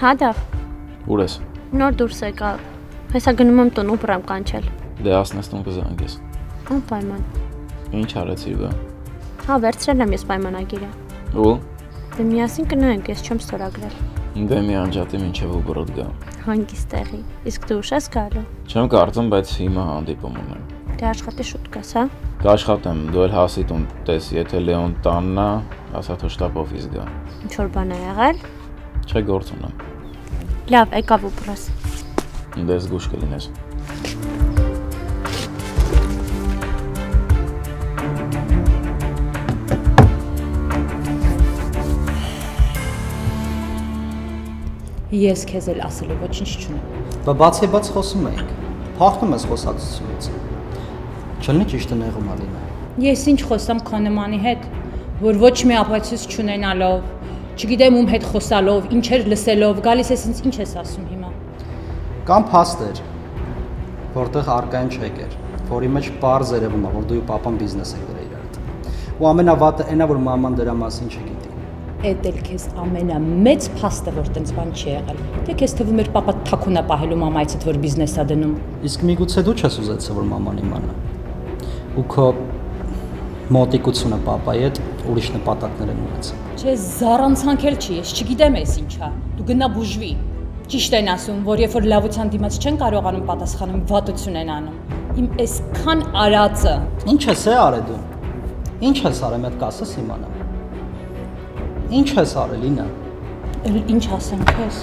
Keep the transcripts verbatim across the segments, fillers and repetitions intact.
Հա դավ։ Ուր ես։ Նոր դուրս եկա։ Հեսա գնում եմ տուն ուպր եմ կանչել։ Դե ասնես տուն կզանգես։ Անպայման։ Ինչ արեցիր բա։ Հա, վերցրել եմ ես պայմանագիրը։ Ու։ Դե միասին կնայենք, ես չեմ ստորագրել։ Դե մի անջատի մինչև ուբրոտ գա։ Հանգիստ տեղի։ Իսկ դու ուշ ես գալու։ Չեմ կարծում, բայց հիմա հանդիպում ունեմ։ Դե աշխատի շուտ գաս, հա։ Կաշխատեմ, դու էլ հասի տուն տես, եթե Լեոն տանն է, ասա թե շտապ օֆիս գա։ Ինչ որ բան է եղել։ Չէ, գործ ունեմ։ Լավ, եկավ ուպրս։ Դե զգուշ կլինես։ Ես քեզ էլ ասելու ոչինչ չունեմ։ Բա բացի բաց խոսում ենք։ Փախնում ես խոսակցությունից։ Չլինի ճիշտը նեղում ալինա։ Ես ինչ խոսամ քո նմանի հետ, որ ոչ մի ապացույց չունենալով, չգիտեմ ում հետ խոսալով, ինչեր լսելով, գալիս ես ինձ ինչ ես ասում հիմա։ Կամ փաստեր, որտեղ արկային չեք էր, որի մեջ պարզ երևում է, որ դու ու պապան բիզնես եք դրա իրար հետ։ Ու ամենավատը այնա, որ մաման դրա մասին չգիտի։ Էդ էլ քեզ ամենամեծ փաստը, որ տենց բան չի եղել։ Թե քեզ թվում էր պապա թաքուն է պահելու մամայիցդ, որ բիզնես է դնում։ Իսկ միգուցե դու չես ուզեցել, որ մաման իմանա։ Ու քո մոտիկությունը պապայի հետ ուրիշ նպատակներ են ունեցել։ Չէ, զառանցանքել չի, ես չգիտեմ էս ինչա։ Դու գնա բուժվի։ Ճիշտ են ասում, որ երբ որ լավության դիմաց չեն կարողանում պատասխանել, վատություն են անում։ Իմ այսքան արածը։ Ինչ ես է արել դու։ Ինչ ես արել, մտ կասես իմանամ։ Ինչ ես արել, Ինա։ Էլ ինչ ասեմ քեզ։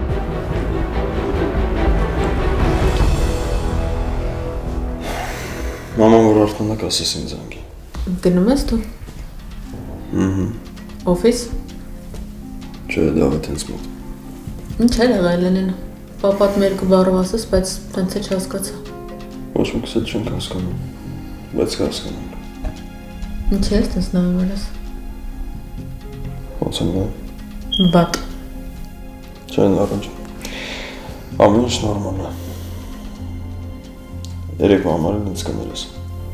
Մաման որ արդեն է կասես ինձ անգի։ Գնում ես դու։ Ահա։ Օֆիս։ Չէ, դավը տենց մոտ։ Ինչ է եղել Լենինը։ Պապատ մերկը բառով ասես, բայց տենց է չհասկացա։ Ոչ մեկս էլ չենք հասկանում, բայց կհասկանանք։ Ինչ ես տենց նայում ես։ Ոնց եմ նայում։ Բատ։ Չէ, նարնջ։ Ամեն ինչ նորմալ է։ Երեք մաման ինձ կներ ես։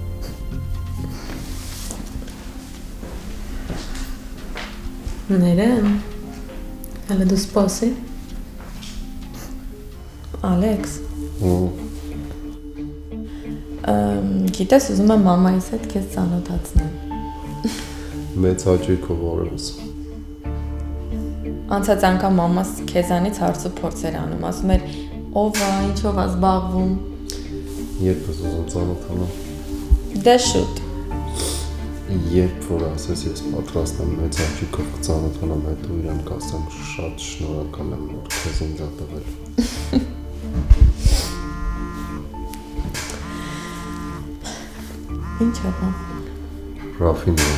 Ներեմ, հələ դու սպասի։ Ալեքս։ Գիտես, ուզում եմ մամայիս հետ քեզ ծանոթացնել։ Մեծ հաճույքով օրերս։ Անցած անգամ մամաս քեզանից հարց ու փորձեր անում, ասում էր ով է, ինչով է զբաղվում։ Երբ ես ուզում ծանոթանալ։ Դե շուտ։ Երբ որ ասես ես պատրաստ եմ մեծ հաճույքով կծանոթանամ, հետո իրեն կասեմ շատ շնորհակալ եմ, որ քեզ ինձ ա տվել։ Ինչ է բա։ Ռաֆինը։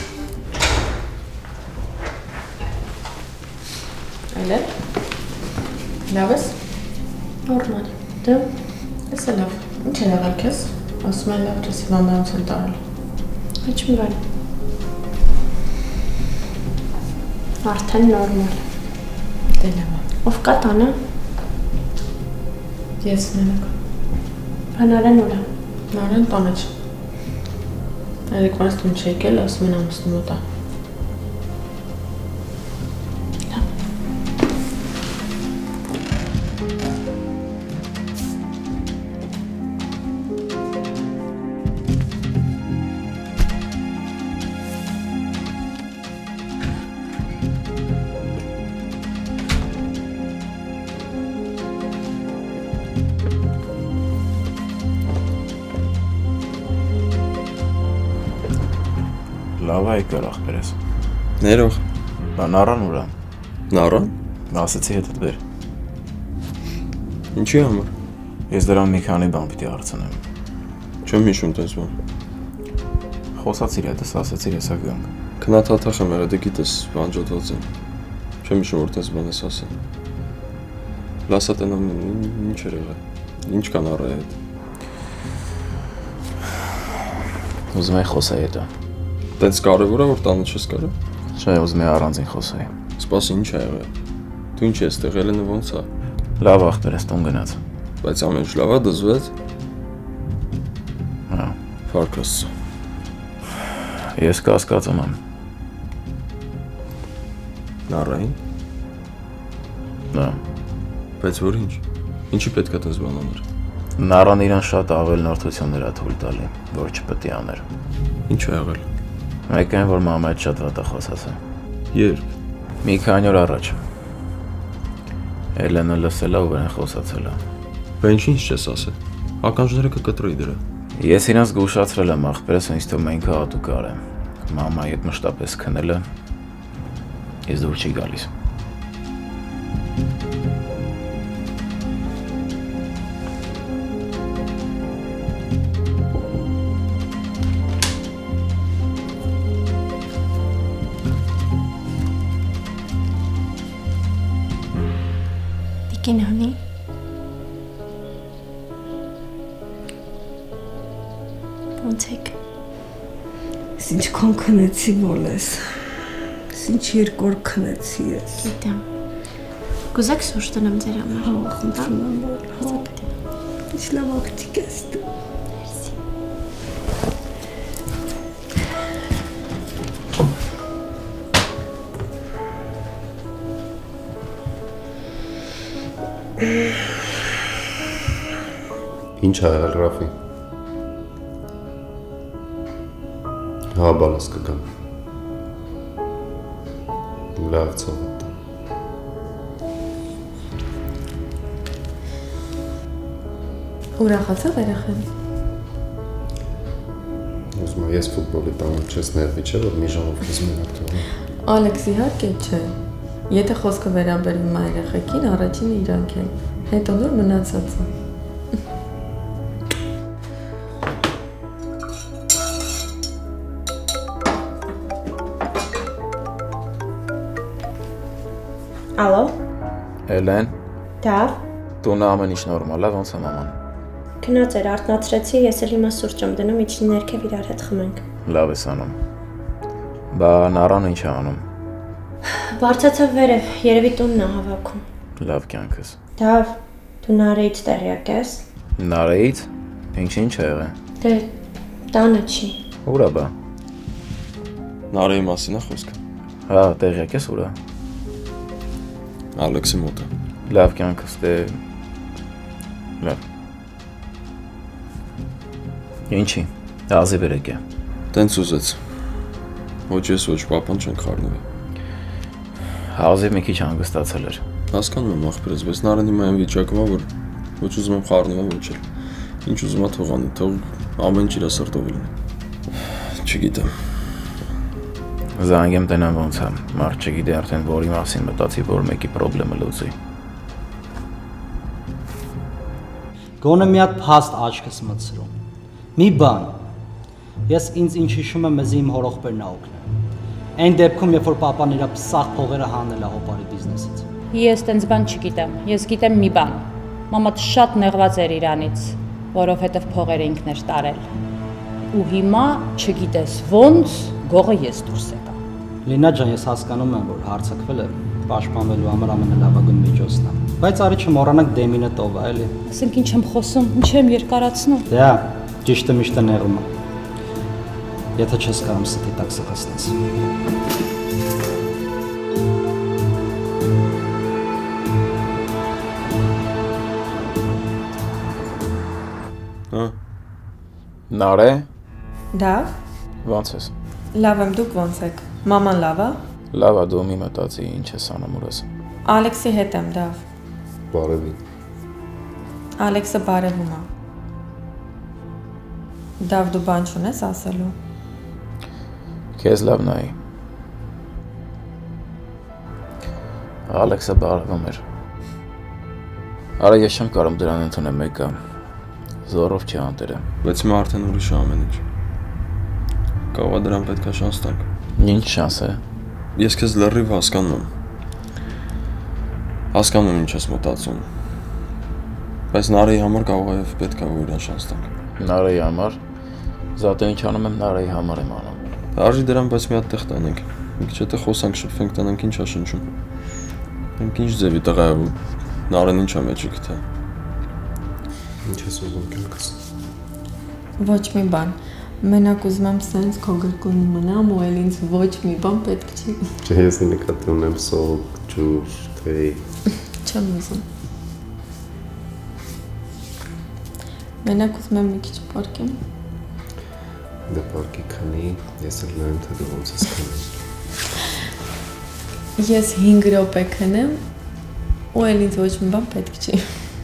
Այլ է։ Լավ ես։ Նորմալ։ Դու։ Ես էլ լավ։ Ինչ է եղել քեզ։ Ասում են լավ չես հիվանդանոցն տարել։ Ինչ մի բան։ Արդեն նորմալ։ Դե լավ։ Ով կա տանը։ Ես մենակ։ Բանարեն ուր է։ Նարեն տանը չէ։ Երեկվանից տուն չի եկել, ասում են ամուսնու մոտ է։ Լավ է եկար ախպերես։ Ներող։ Բա նարան ուրա։ Նարան։ Ասեցի հետդ բեր։ Ինչի համար։ Ես դրան մի քանի բան պիտի հարցնեմ։ Չեմ հիշում տես բան։ Խոսացիր հետս, ասեցիր հեսա գանք։ Քնաթաթախ եմ եղել, դե գիտես, վանջոտված եմ։ Չեմ հիշում որ տես բան ես ասել։ Լասա տենամ ինչ էր եղել։ Ինչ կան առայ հետ։ Ուզում եմ խոսայի հետո։ Տենց կարևոր է որ տանը չես կարող։ Չէ, ուզում եմ առանձին խոսայի։ Սպասի ինչ է եղել։ Դու ինչ ես տեղել են ոնց է։ Լավ ախպերես տուն գնաց։ Բայց ամեն ինչ լավ է դզվեց։ Հա։ Փառքս։ Ես կասկածում եմ։ Նարային։ Դա։ Բայց որ ինչ։ Ինչի պետք է տես բան աներ։ Նարան իրան շատ ավել նորթություններ է թույլ տալի, որ չպետք է աներ։ Ինչ է եղել։ Մեկը այն, որ մամա հետ շատ վատ է խոսացել։ Երբ։ Մի քանի օր առաջ։ Էլենը լսել է ու վրան խոսացել է։ Բա ինչ-ինչ չես ասել։ Ականջները կկտրեի դրա։ Ես իրան զգուշացրել եմ աղբերս, ինձ թվում է ինքը հատուկ է։ Մամայի հետ մշտապես քնելը ես դուր չի գալիս։ Կինանի։ Ոնց եք։ Ինչ կան քնեցի մոլես։ Ինչ երկոր քնեցի ես։ Գիտեմ։ Կուզեք սուրճ տնեմ ձեր համար։ Հա, խնդրում եմ, հա։ Ինչ լավ աղջիկ ես դու։ Ինչ ա եղել Ռաֆի։ Հա, բալաս կգամ։ Լավ ցավոտ։ Ուրախացավ երեխան։ Ուզում եմ ես ֆուտբոլի տանը չես ներվի չէ, որ մի ժամով քեզ մենակ թողնեմ։ Ալեքս իհարկե չէ։ Եթե խոսքը վերաբերվում է երեխեքին, առաջինը իրանք են, հետո նոր մնացածը։ Ալո։ Էլեն, Դավ։ տունը ամեն ինչ նորմալ է, ոնց է մաման։ Գնաց էր, արթնացրեցի, ես էլ հիմա սուրճ եմ դնում, իջի ներքև իրար հետ խմենք։ Լավ ես անում։ Բա Նարան ինչ է անում։ Բարձացավ վերև, երևի տունն է հավաքում։ Լավ կյանքս։ Դավ, դու Նարեից տեղյակ ես։ Նարեից։ Ինչ-ինչ է եղել։ Դե տանը չի։ Ուր է բա։ Նարեի մասին է խոսքը։ Հա, տեղյակ ես ուր է։ Ալեքսի մոտ է։ Լավ կյանքս, դե լավ։ Ինչի։ Ազի վերեք է։ Տենց ուզեց։ Ոչ ես, ոչ պապան չեն խառնվել։ Ազիվ մի քիչ հանգստացել էր։ Հասկանում եմ աղբերս, բայց Նարեն հիմա այն վիճակում է, որ ոչ ուզում եմ խառնվել, ոչ էլ։ Ինչ ուզում է թող անի, թող ամեն ինչ իր սրտով լինի։ Չգիտեմ։ Զանգեմ տնեմ ոնց է, մարդ չգիտի արդեն որի մասին մտածի, որ մեկի պրոբլեմը լուծի։ Գոնե մի հատ փաստ աչքս մտցրում։ Մի բան։ Ես ինձ ինչ հիշում եմ, մեզ իմ հորողբերն ա օգնել։ Այն դեպքում, երբ որ պապան իր սաղ փողերը հանել է հոպարի բիզնեսից։ Ես տենց բան չգիտեմ։ Ես գիտեմ մի բան։ Մամադ շատ նեղված էր իրանից, որովհետև փողերը ինքն էր տարել։ Ու հիմա չգիտես ոնց գողը ես դուրս եկա։ Լինա ջան, ես հասկանում եմ, որ հարցակվելը պաշտպանվելու համար ամենալավագույն միջոցն է։ Բայց արի չմոռանանք դեմինը տով է, էլի։ Ասենք ինչ եմ խոսում, ինչ եմ երկարացնում։ Դե, ճիշտը միշտ է նեղում է։ Եթե չես կարում ստի տակ սխացնես։ Հա։ Նարե, Դավ, ոնց ես։ լավ եմ, դուք ոնց եք։ Մաման լավ է։ Լավ է, դու մի մտածի, ինչ ես անում ուրես։ Ալեքսի հետ եմ, Դավ։ Բարևի։ Ալեքսը բարևում է։ Դավ, դու բան չունես ասելու։ Քեզ լավ նայի։ Ալեքսը բարևում էր։ Արա ես չեմ կարում դրան ընդունեմ մեկը։ Զորով չի անտերը։ Բայց հիմա արդեն ուրիշ է ամեն ինչ։ Կարող է դրան պետք է շանս տանք։ Ինչ շանս է։ Ես քեզ լրիվ հասկանում եմ։ Հասկանում եմ ինչ ես մտածում։ Բայց Նարեի համար կարող է պետք է որ իրան շանս տանք։ Նարեի համար։ Զատը ինչ անում եմ Նարեի համար եմ անում։ Արժի դրան, բայց մի հատ տեղ տանենք։ Մի քիչ հետո խոսանք, շփվենք, տանենք ինչ է շնչում։ Մենք ինչ ձևի տղա է, Նարեն ինչ է մեջի գտա։ Ինչ ես ուզում կյանքս։ Ոչ մի բան։ Մենակ ուզում եմ սենց քո գրկում մնամ ու էլ ինձ ոչ մի բան պետք չի։ Չէ, ես նկատի ունեմ սոկ, ջուր, թեյ։ Չեմ ուզում։ Մենակ ուզում եմ մի քիչ պարկեմ։ Դե պարկի քանի, ես էլ նայեմ, թե դու ոնց ես քնում։ Ես հինգ րոպե քնեմ, ու էլ ինձ ոչ մի բան պետք չի։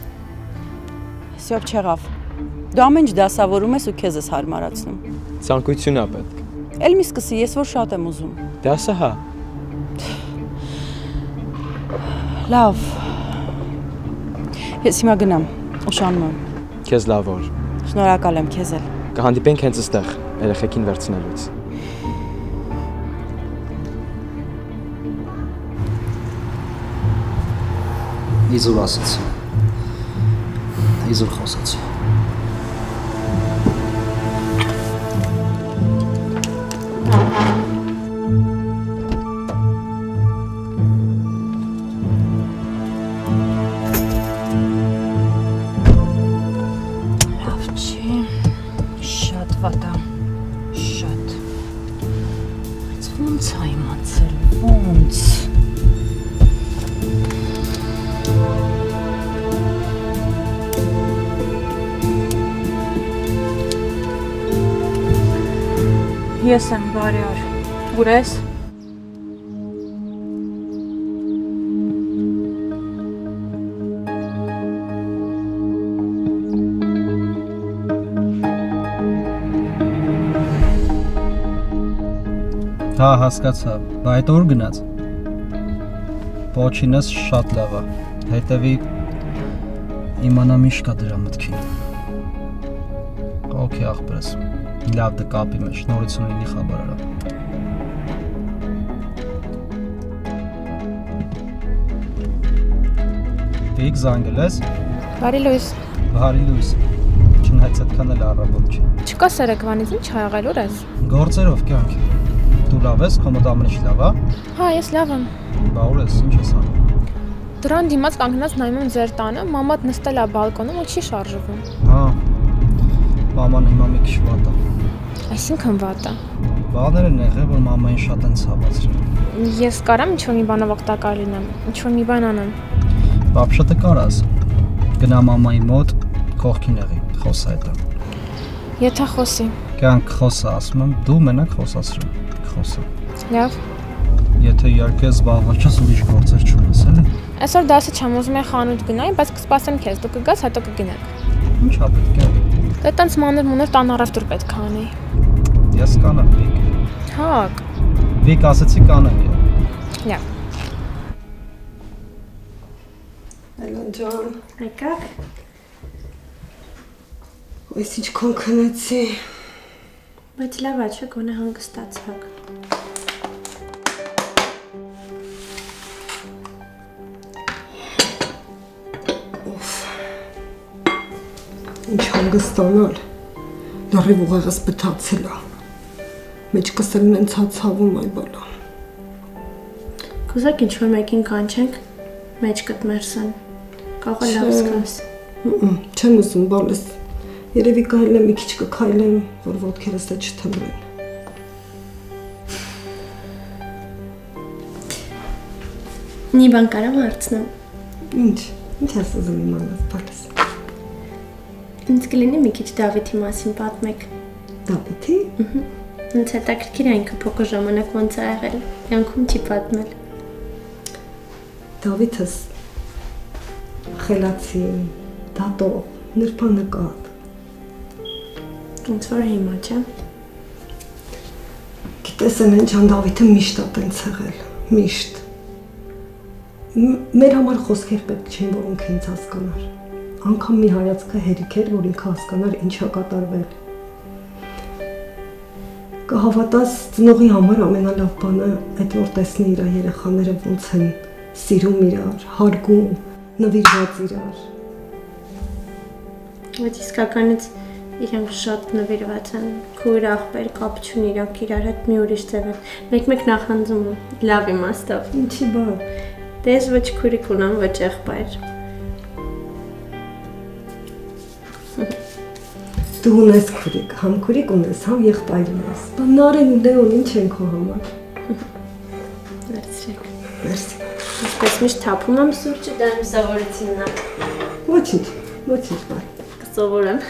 Սյոփ չեղավ։ Դու ամեն ինչ դասավորում ես ու քեզ ես հարմարացնում։ Ցանկություն է պետք։ Էլ մի սկսի, ես որ շատ եմ ուզում։ Դե ասա հա։ Լավ։ Ես հիմա գնամ, ուշանում եմ։ Քեզ լավ օր։ Շնորհակալ եմ քեզ էլ։ Կհանդիպենք հենց այստեղ, երեխեքին վերցնելուց։ Իզուր ասացի։ Իզուր խոսացի։ Ես եմ, բարի օր։ Ուր ես։ Հա, հասկացա, բա այդ օր գնաց։ Պոչինս շատ լավ է, հետևի իմանամ ինչ կա դրա մտքին։ Okay, ախպերս, լավ դե կապի մեջ, նորություն լինի խաբար արա։ Վիկ զանգել ես։ Բարի լույս։ Բարի լույս, չնայց այդքան էլ առավոտ չի։ Չկա սերեկվանից, ինչ ա եղել, ուր ես։ Գործերով կյանք։ Դու լավ ես, քո մոտ ամեն ինչ լավ է։ Հա, ես լավ եմ։ Բա ուր ես, ինչ ես անում։ Դրան դիմաց կանգնած նայում եմ ձեր տանը, մամատ նստել է բալկոնում ու չի շարժվում։ Հա։ Մաման հիմա մի քիչ վատ է։ Այսինքն վատ է։ Բաներ են եղել, որ մամային շատ են ցավացրել։ Ես կարամ ինչ-որ մի բանով օգտակար լինեմ, ինչ-որ մի բան անեմ։ Բաբշատը կարաս։ Գնա մամայի մոտ, կողքին եղի, խոսա հետո։ Եթե խոսի։ Կյանք խոսա, ասում եմ, դու մենակ խոսացրու, խոսա։ Լավ։ Եթե իհարկե զբաղված չես ուրիշ գործեր չունես, էլի։ Այսօր դասը չեմ ուզում եմ խանութ գնայի, բայց կսպասեմ քեզ, դու կգաս, հետո կգնանք։ Ինչ ա պետք է։ Դե տենց մանր-մունր տան առևտուր պետք է անեի։ Ես կանեմ, Վիկ։ Հակ։ Վիկ ասեցի կանեմ ես։ Լավ։ Այլոն ջան, Եկաք։ Ես ինչքան քնեցի։ Բայց լավ է, չէ, գոնե հանգստացաք։ Ինչ հանգստանալ, լարիվ ուղեղս բթացել է, մեջքս էլ նենց հացավում այ բալա։ Կուզեք ինչ-որ մեկին կանչենք, մեջքդ մերսան, կարող է լավ զգաս։ Չեմ ուզում բալես, երևի կարել եմ մի քիչ կքայլեմ, որ ոտքերս է չթմրեն։ Մի բան կարամ հարցնեմ։ Ինչ, ինչ ես ուզում իմանաս բալես։ Ինձ կլինի մի քիչ Դավիթի մասին պատմեք։ Դավիթի։ Ինձ հետաքրքիր է ինքը փոքր ժամանակ ոնց է եղել, յանքում չի պատմել։ Դավիթս խելացի, դատող, նրբանկատ։ Ոնց որ հիմա, չէ։ Գիտես են ջան, Դավիթը միշտ է տենց եղել, միշտ։ Մեր համար խոսքեր պետք չեն, որոնք ինձ հասկանար։ Անգամ մի հայացքը հերիք էր, որ ինքը հասկանար ինչ է կատարվել։ Կհավատաս, ծնողի համար ամենալավ բանը այդ որ տեսնի իր երեխաները ոնց են սիրում իրար, հարգում, նվիրված իրար։ Բայց իսկականից իրանք շատ նվիրված են, քույր աղբեր կապ չունի իրանք իրար հետ մի ուրիշ ձև են, մեկ-մեկ նախանձում են, լավ իմաստով։ Ինչի բան։ Դե ես ոչ քույրիկ ունեմ, ոչ եղբայր։ Դու ունես քուրիկ, համ քուրիկ ունես, համ եղբայր ունես։ Բան Նարեն ու Լեոն ինչ են քո համար։ Վերցրեք։ Մերսի։ Այսպես միշտ թափում եմ սուրճը, դա իմ սովորությունն է։ Ոչինչ, ոչինչ բան։ սովորեմ։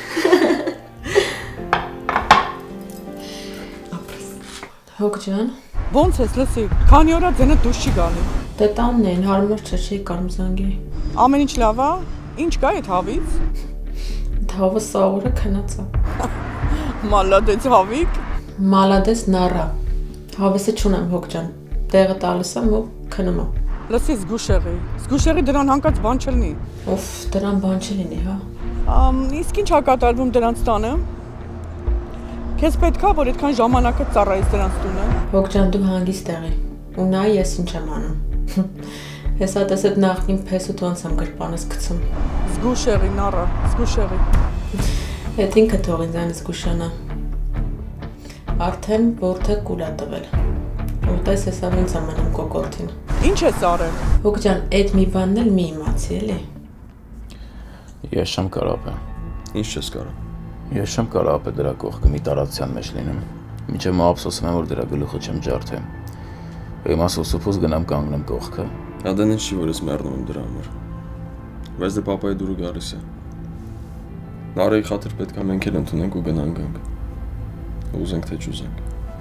Հոգ ջան, ո՞նց ես լսի, քանի օր է ձենը դուրս չի գալի։ Դե տանն են, հարմար չէ, չի կարում զանգի։ Ամեն ինչ լավ է, ինչ կա այդ հավից։ Հավը սաղուրը քնած է։ Մալադեց հավիկ։ Մալադեց նառա։ Հավեսը չունեմ հոգ ջան, տեղը տալիս եմ ու քնում եմ։ Լսի զգուշեղի, զգուշեղի դրան հանկած բան չլինի։ Ոֆ, դրան բան չլինի, հա։ Իսկ ինչ ա կատարվում դրանց տանը։ Քեզ պետք է որ այդքան ժամանակը ծառայես դրանց տունը։ Հոգ ջան, դու հանգիստ եղի։ Ու նա ես ինչ եմ անում։ Հեսա տես այդ նախքին փեսուտ ոնց եմ գրպանս գցում։ Զգուշ եղի, նառա, զգուշ եղի։ Այդ ինքը թող ինձ այն զգուշանա։ Արդեն որդը կուլ ա տվել։ Ուտես հեսա ոնց եմ անում կոկորտին։ Ինչ ես արել։ Հոգ ջան, այդ մի բանն էլ մի իմացի, էլի։ Ես չեմ կարող ապե։ Ինչ չես կարող։ Ես չեմ կարող ապե դրա կողքը մի տարածության մեջ լինեմ։ Մինչև մա ափսոսում եմ որ դրա գլուխը չեմ ջարդեմ։ Հիմա սոսոփոս գնամ կանգնեմ կողքը։ Ադեն ինչի որ ես մեռնում եմ դրա համար։ Բայց դե պապայի դուրը գալիս է։ Նարեի խաթր պետք է մենք էլ ընդունենք ու գնանք գանք։ Ուզենք թե չուզենք։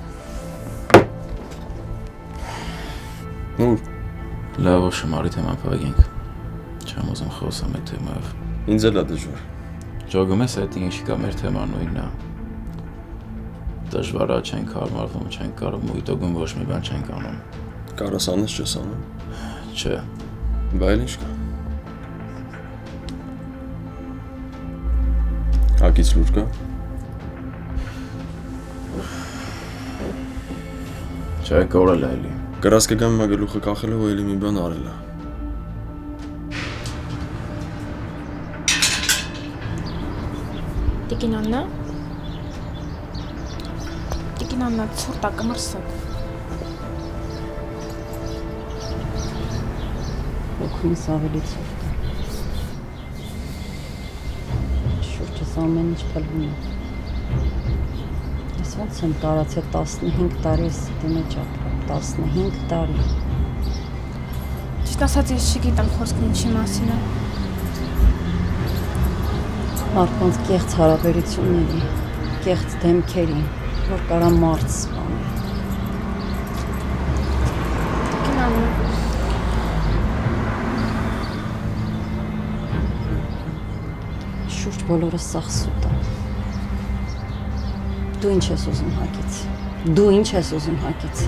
Նուր։ Լավ ու շմարի թեման փակենք։ Չեմ ուզում խոսամ այդ թեմայով։ Ինձ էլ է դժվար։ Ճոգում ես այդ ինչի կա մեր թեման նույնն է։ Դժվար է չենք հարմարվում, չենք կարող մույթոգում ոչ մի բան չենք անում։ Կարաս անես չես անում։ Չէ։ Բայց ինչ կա։ Հակից լուր կա։ Չէ, կորել է էլի։ Կրած կգամ հիմա գլուխը կախելով ու էլի մի բան արել է։ Տիկին Աննա։ Տիկին Աննա, ցուրտ է, կմրսեք։ Օգնես ավելի ցուրտ է։ Շուրջս ամեն ինչ փլվում է։ Ես ոնց եմ տարածել տասնհինգ տարի ես դի մեջ ապրում, տասնհինգ տարի։ Ճիշտ ասած ես չգիտեմ խոսքն ինչի մասին է։ Մարդկանց կեղծ հարաբերությունների, կեղծ դեմքերի, որ կարա մարդ սպանի։ Տիկին Աննա։ Շուրջ բոլորը սաղ սուտ է։ Դու ինչ ես ուզում հակից։ Դու ինչ ես ուզում հակից։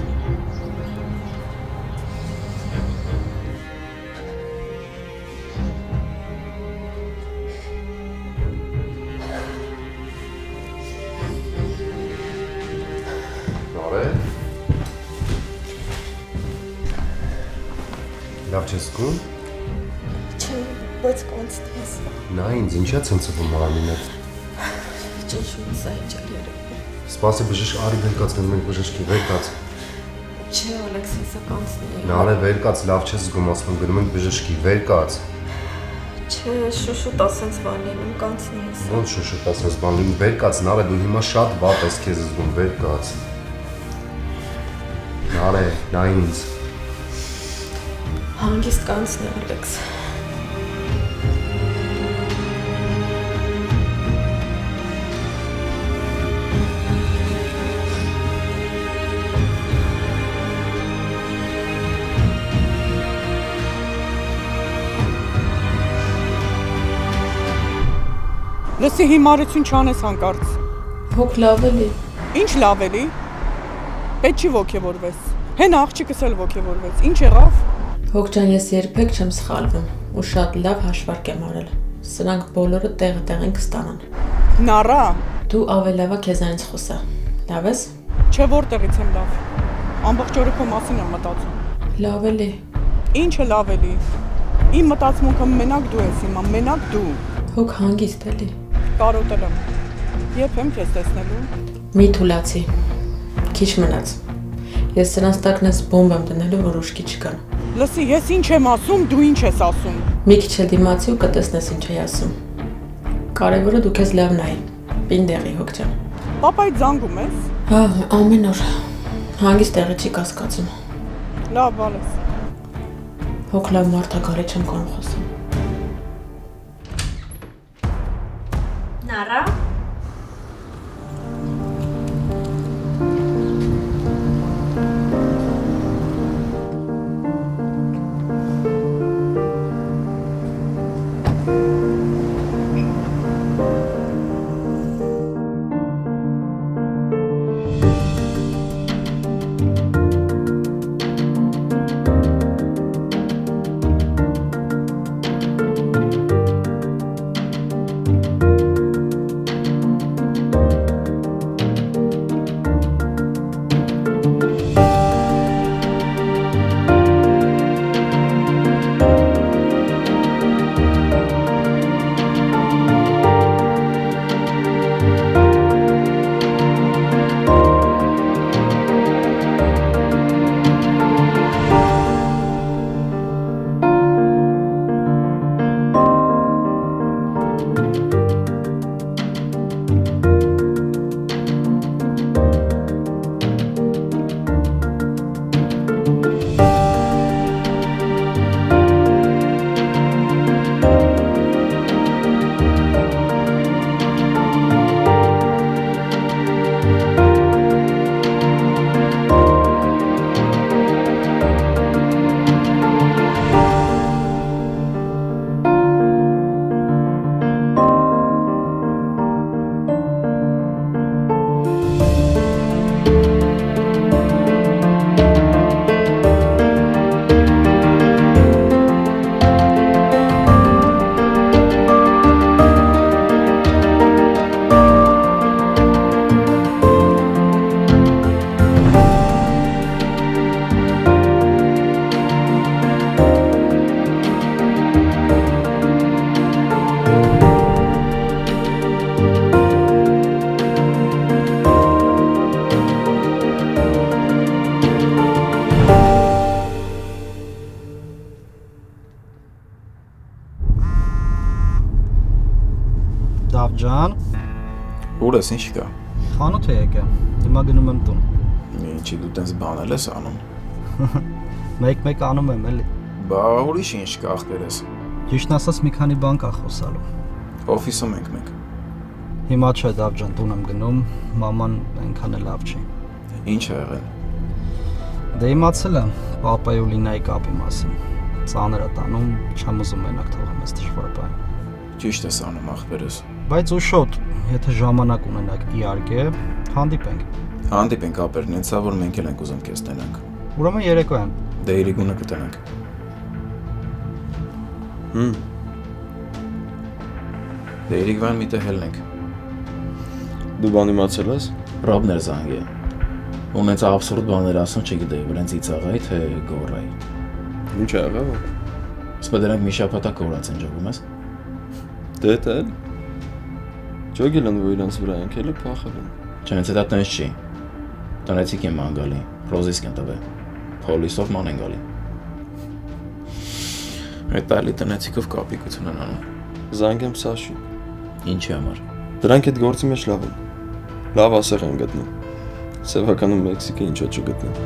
Լավ չես զգում։ Չէ, բայց կոնցնի ես։ Նա ինձ ինչա ցնցվում Արամինը։ Ճիշտ սա ինչ է երևում։ Սպասի բժիշկ արի վեր կաց գնում ենք բժշկի վեր կաց։ Չէ, Ալեքսեյ, սա կոնցնի է։ Նարե վեր կաց լավ չես զգում, ասում գնում ենք բժշկի վեր կաց։ Չէ, շուշուտ ասենց բան լինում, կոնցնի է սա։ Ոնց շուշուտ ասենց բան լինում, վեր կաց Նարե, դու հիմա շատ վատ ես քեզ զգում, վեր կաց։ Նարե, նա ինձ Հանգիստ կանցնի, Ալեքս։ Լսի հիմարություն չանես հանկարծ։ Հոգ լավ էլի։ Ինչ լավ էլի։ Պետք չի ոգևորվես։ Հեն աղջիկս էլ ոգևորվեց։ Ինչ եղավ։ Հոգ ջան, ես երբեք չեմ սխալվում ու շատ լավ հաշվարկ եմ արել։ Սրանք բոլորը տեղը տեղ են կստանան։ Նառա։ Դու ավելավա քեզանից խոսա։ Լավ ես։ Չէ որտեղից եմ լավ։ Ամբողջ օրը քո մասին եմ մտածում։ Լավ էլի։ Ինչը լավ էլի։ Իմ մտածմունքը մենակ դու ես հիմա, մենակ դու։ Հոգ հանգիստ էլի։ Կարոտել եմ։ Երբ եմ քեզ տեսնելու։ Մի թուլացի։ Քիչ մնաց։ Ես սրանց տակն ես բոմբ եմ դնելու, որ ուշքի չկան։ Լսի, ես ինչ եմ ասում, դու ինչ ես ասում։ Մի քիչ էլ դիմացի ու կտեսնես ինչ էի ասում։ Կարևորը դու քեզ լավ նայի։ Պինդեղի հոգ ջան։ Պապայից զանգում ես։ Հա, ամեն օր։ Հանգիստ տեղը չի կասկածում։ Լավ, բալես։ Հոգ լավ մարդ ա գալի չեմ կարող խոսում։ Նարա։ Ջան, ուր ես, ինչ կա։ Խանութ է եկա, հիմա գնում եմ տուն։ Ինչի դու տենց բանել ես անում։ Մեկ-մեկ անում եմ, էլի։ Բա ուրիշ ինչ կա ախպեր ես։ Ճիշտն ասած մի քանի բան կա խոսալու։ Օֆիսում ենք մենք։ Հիմա չէ, Դավ ջան, տուն եմ գնում, մաման այնքան էլ լավ չի։ Ինչ է եղել։ Դե իմացել եմ պապայի ու Լինայի կապի մասին։ Ծանր է տանում, չեմ ուզում մենակ թողեմ այս դժվար բանը։ Ճիշտ ես անում ախպերս։ Բայց ուշոտ, եթե ժամանակ ունենաք իհարկե, հանդիպենք։ Հանդիպենք ապերն, ինձ որ մենք էլ ենք ուզում քեզ տենանք։ Ուրեմն երեկոյան։ Դե Իրիգունը կտենանք։ Հմ։ Դե Իրիգվան մի տեղ հելնենք։ Դու բան իմացել ես։ Ռոբներ զանգի։ Ունեց աբսուրդ բաներ ասում, չգիտեի, վրենց իծաղայի թե գորայի։ Ինչ է եղավ։ Սպա դրանք մի շաբաթակ կորած են ջողում ես։ Դե դա էլ։ Ջոգել են որ իրանց վրա են քելը փախել են։ Չէ, ինձ դա տենց չի։ Տնեցիկ եմ ման գալի, ռոզիսկ են տվել։ Պոլիսով ման են գալի։ Այդ այլի տնեցիկով կապիկություն են անում։ Զանգեմ Սաշի։ Ինչի համար։ Դրանք այդ գործի մեջ լավ են։ Լավ ասեղ են գտնում։ Սևականում Մեքսիկա ինչո՞ չգտնեն։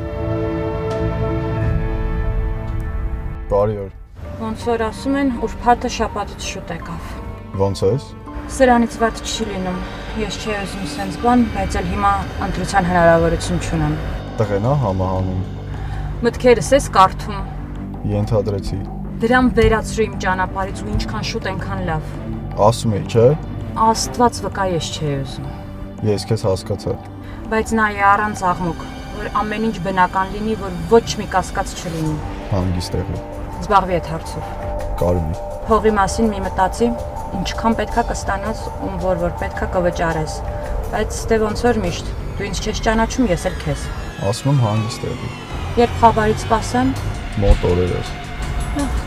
Բարի օր։ Ոնց որ ասում են, ուրբաթը շաբաթից շուտ եկավ։ Ոնց ես։ Սրանից վատ չի լինում։ Ես չէի ուզում սենց բան, բայց էլ հիմա ընտրության հնարավորություն չունեմ։ Տղեն է համահանում։ Մտքերս ես կարդում։ Ենթադրեցի։ Դրան վերացրու իմ ճանապարհից ու ինչքան շուտ այնքան լավ։ Ասում էի, չէ։ Աստված վկա ես չէի ուզում։ Ես քեզ հասկացա։ Բայց նայ առանց աղմուկ, որ ամեն ինչ բնական լինի, որ ոչ մի կասկած չլինի։ Հանգիստ եղի։ Զբաղվի այդ հարցով։ Կարմի։ Փողի մասին մի մտածի, ինչքան պետքա կստանաս, ում որ որ պետքա կվճարես։ Բայց դե ոնց որ միշտ, դու ինձ չես ճանաչում, ես էլ քեզ։ Ասում եմ հանգիստ եղի։ Երբ խաբարից սպասեմ, մոտ օրերս։ Ահ,